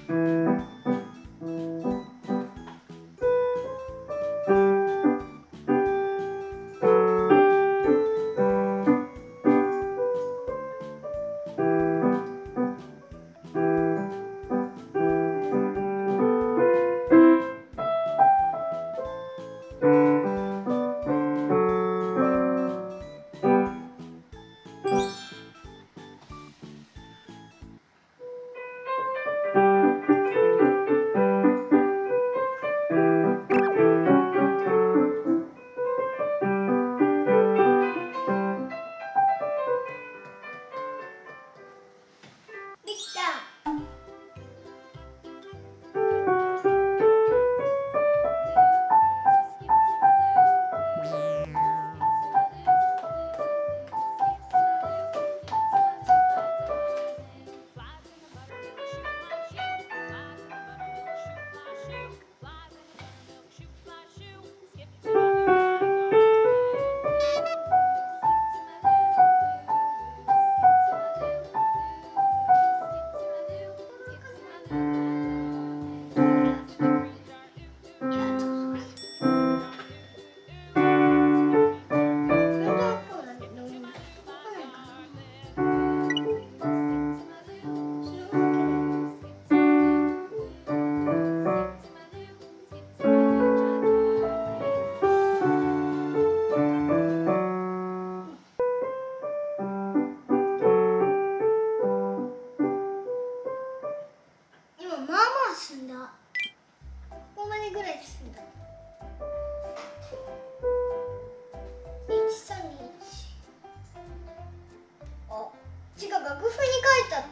楽譜に書いてあった。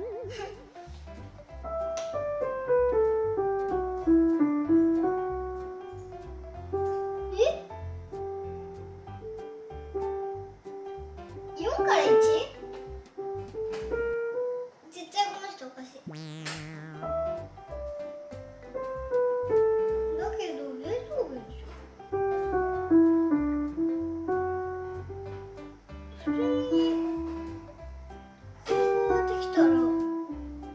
え？4から 1？ 絶対この人おかしい。だけどベートーベンでしょ。それにこうやってきたら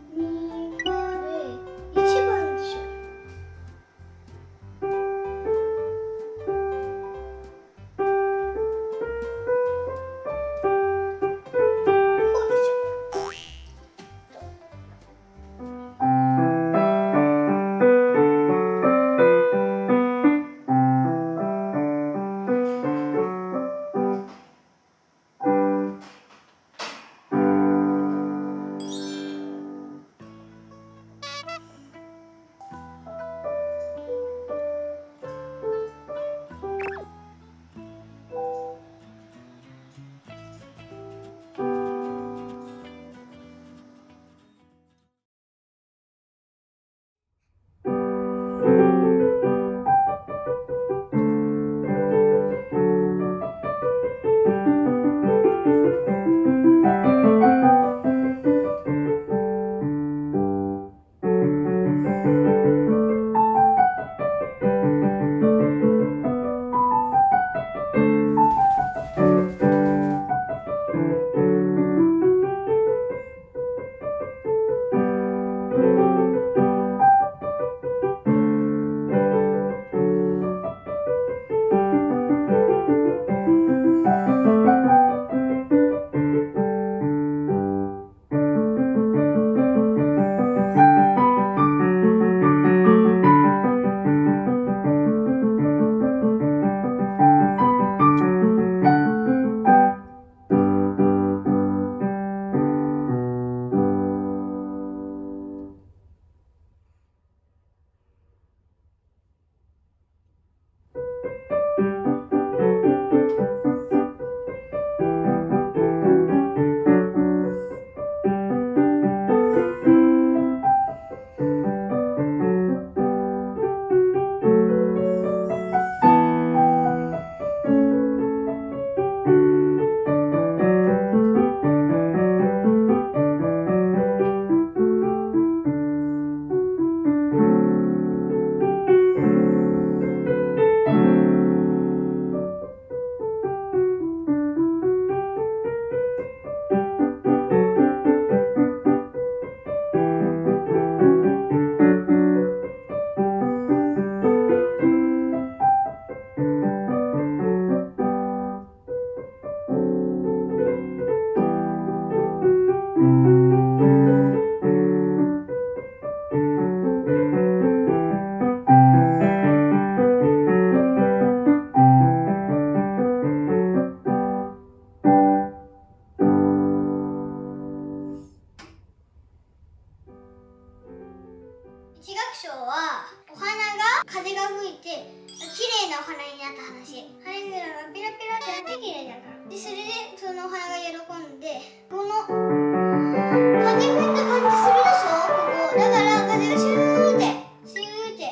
賞はお花が風が吹いて綺麗なお花になった話。花びらがピラピラってなって綺麗だから。でそれでそのお花が喜んで、この風吹いた感じするでしょ、ここ。だから風がシューってシューって。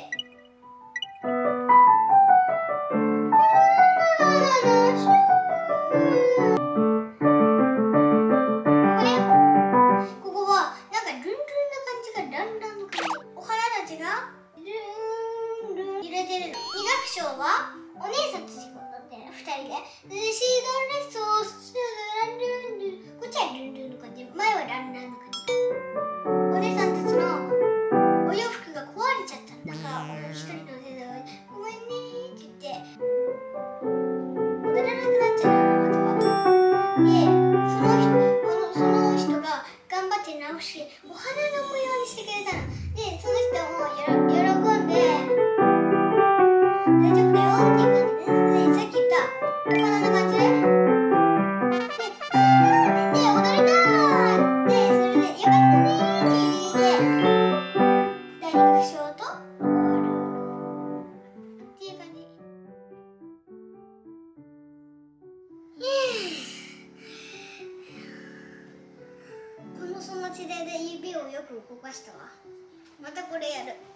ここはなんかルンルンな感じがランランの感じ。お花たちがルンルン揺れてるの。二楽章はお姉さんたちが踊ってる2人で。シードレソースランルンルン。こっちはルンルンの感じ、前はランランの感じ。お姉さんたちのお洋服が壊れちゃったんだから、一人の先生が「ごめんね」って言って踊らなくなっちゃうの、あとは。でその人が頑張って直してお花の模様にしてくれたの。でその人も喜んで「大丈夫だよ」っていう感じで、さっき言ったお花の感じで「ね踊れたー」って、それで「よかったねー」って言って第2楽章と終わるっていう感じ。その時代で指をよく動かしたわ。またこれやる。